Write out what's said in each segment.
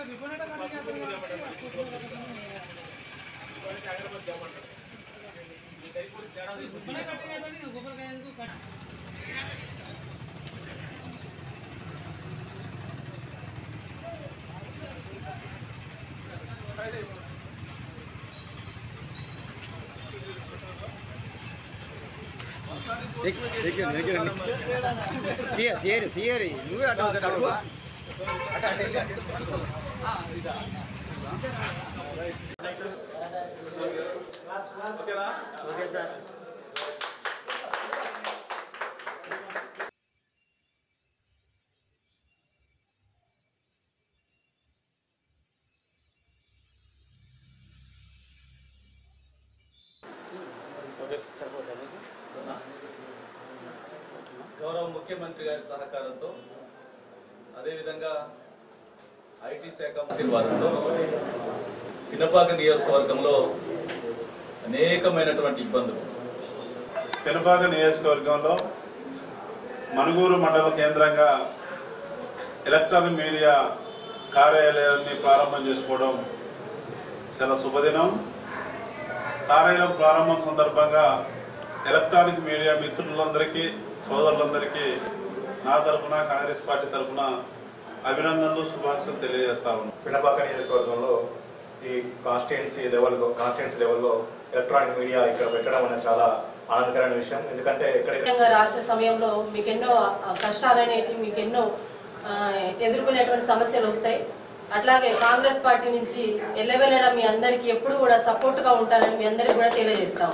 గౌరవ ముఖ్యమంత్రి గారి సహకారంతో అదేవిధంగా ఐటీ శాఖ ఆశీర్వాదంతో పినపాక నియోజకవర్గంలో అనేకమైనటువంటి ఇబ్బందులు. పినపాక నియోజకవర్గంలో మనుగూరు మండల కేంద్రంగా ఎలక్ట్రానిక్ మీడియా కార్యాలయాన్ని ప్రారంభం చేసుకోవడం చాలా శుభదినం. కార్యాలయం ప్రారంభం సందర్భంగా ఎలక్ట్రానిక్ మీడియా మిత్రులందరికీ సోదరులందరికీ నా తరఫున కాంగ్రెస్ పార్టీ తరఫున అభినందనలు శుభాకాంక్షలు తెలియజేస్తా ఉన్నాను. పినపాక నియోజకవర్గంలో ఈ కాన్స్టిట్యున్సీ లెవెల్లో ఎలక్ట్రానిక్ మీడియా ఇక్కడ పెట్టడం అనేది చాలా ఆనందకరమైన విషయం. ఎందుకంటే ఇక్కడ రాసే సమయంలో మీకు ఎన్నో కష్టాలనేవి మీకు ఎన్నో ఎదుర్కొనేటువంటి సమస్యలు వస్తాయి. అట్లాగే కాంగ్రెస్ పార్టీ నుంచి ఎల్లవెల్లడం మీ అందరికీ ఎప్పుడు కూడా సపోర్ట్గా ఉంటారని మీ అందరికీ కూడా తెలియజేస్తాం.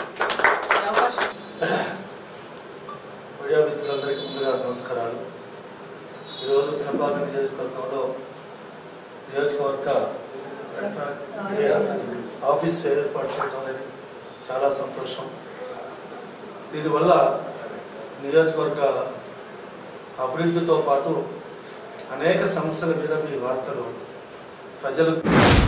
మీడియా మిత్రులందరికీ ముందుగా నమస్కారాలు. ఈరోజు పినపాక నియోజకవర్గ మీడియా ఆఫీస్ ఏర్పాటు చేయడం అనేది చాలా సంతోషం. దీనివల్ల నియోజకవర్గ అభివృద్ధితో పాటు అనేక సమస్యల మీద మీ వార్తలు ప్రజలకు